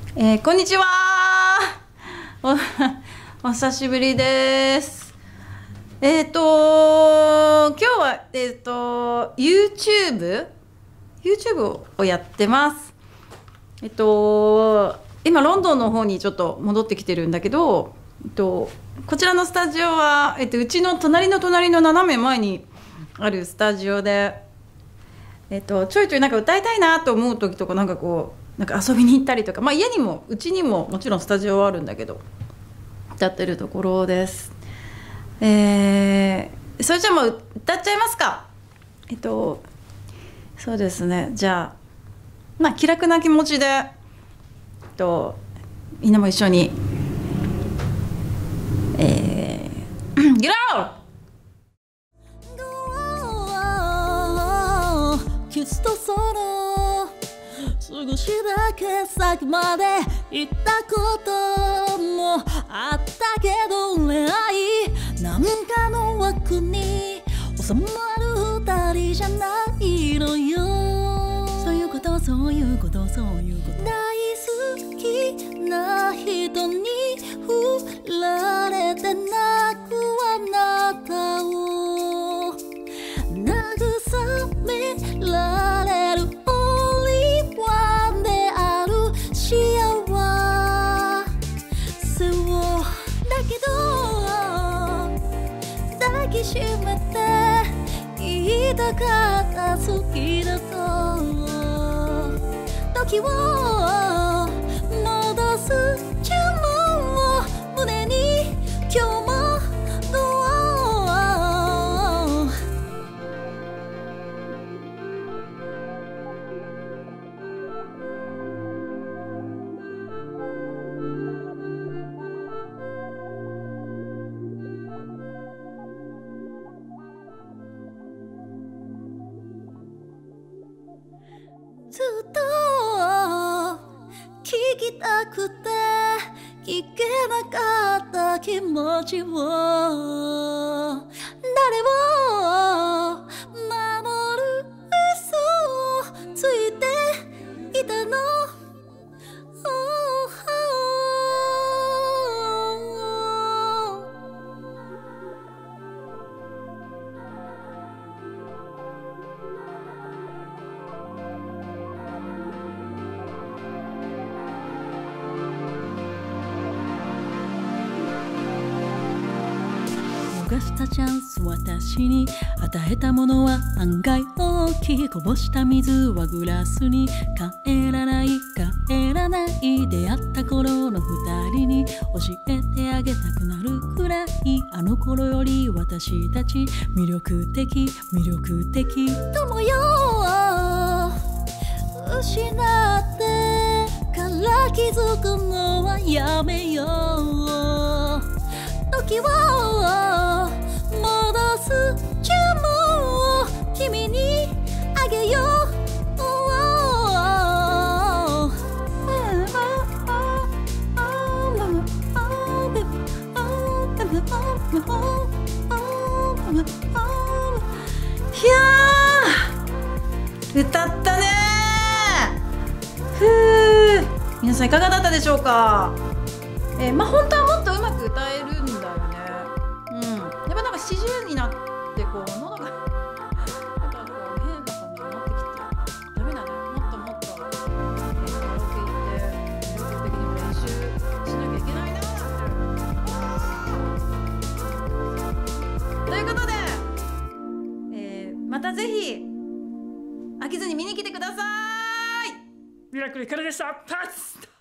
こんにちは。お久しぶりです。今日はYouTube をやってます。今ロンドンの方にちょっと戻ってきてるんだけど、こちらのスタジオはうちの隣の斜め前にあるスタジオで、ちょいちょいなんか歌いたいなと思う時とか、なんか遊びに行ったりとか、家にもうちにももちろんスタジオはあるんだけど歌ってるところです。それじゃあもう歌っちゃいますか。そうですね、じゃあ気楽な気持ちでみんなも一緒にGet out! キスとその少しだけ先まで行ったこともあったけど、恋愛なんかの枠に収まる二人じゃないのよ。そういうこと大好きな人に振られて泣くあなたを慰められるオンリーワンである幸せを。だけど抱きしめて言いたかった好きだと。時を戻す注文を胸に今日もずっと聞きたくて聞けなかった気持ちを、誰を守る嘘をついていたの。逃したチャンス私に与えたものは案外大きい。こぼした水はグラスに帰らない出会った頃の二人に教えてあげたくなるくらい、あの頃より私たち魅力的友よ。失ってから気づくのはやめよう。時を戻す注文を君にあげよう。 いやー、歌ったねー。皆さんいかがだったでしょうか。本当はもっとうまく歌えるんだよね。やっぱなんか40になって喉がなんか変な感じになってきてダメだね。もっとカラオケ行って積極的にも練習しなきゃいけないなということで、またぜひ飽きずに見に来てください。 ミラクルひかるでした。パス